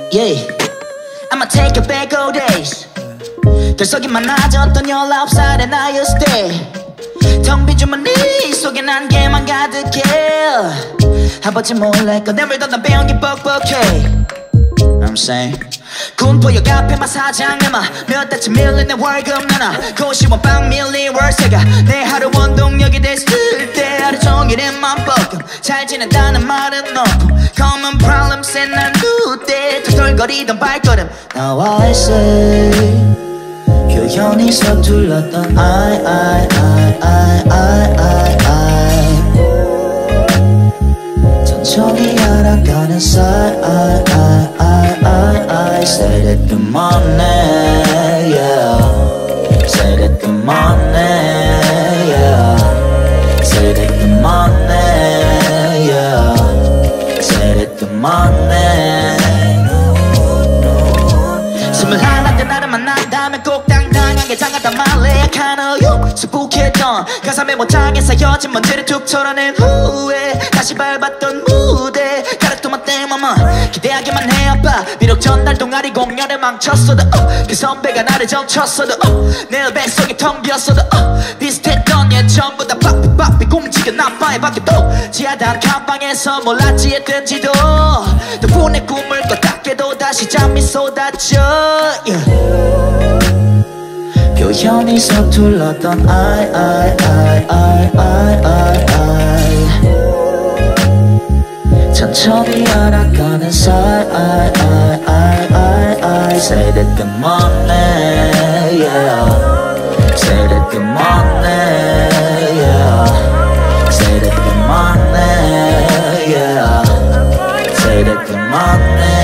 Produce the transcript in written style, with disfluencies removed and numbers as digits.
Yeah, I'ma take it back all days. 결석이 많아졌던 19살의 나였을 때 텅 빈 주머니 속에 난개만 가득해. 아버지 몰래 꺼내물던 난 배운 게 뻑뻑해. I'm saying 군포역 앞에만 사장님아 몇 달치 밀린 내 월급 나나 고시원 빵 밀린 월세가 내 하루 원동력이 됐을 때 하루 종일 입만 뻐끔 잘 지낸다는 말은 너무 common problems and 난 누대 털털거리던 발걸음 나와 있어 표현이 서툴렀던 I 천천히 알아가는 사이 Say that good morning, yeah. Say that good morning, yeah. Say that good morning, yeah. Say that good morning. 21 때 나를 만난 다음에 꼭 당당하게 장하단 말래 약한 수북했던 가사 메모장에 쌓여진 먼지를 툭 털어낸 후에 다시 밟았던 무대 가르토마 땡마마 기대하기만 해 아파 비록 전날 동아리 공연을 망쳤어도 그 선배가 나를 점쳤어도 내 뱃속이 텅 비었어도 비슷했던 예전보다 빡빡 움직여 나빠에 밖에도 지하단 칸방에서 몰랐지 했던지도 덕분에 꿈을 꿨다 깨도 다시 잠이 쏟아져 표현이 서툴렀던 I 천천히 알아가는 사이 Say that good morning, yeah. Say that good morning, yeah. Say that good morning, yeah. Say that good morning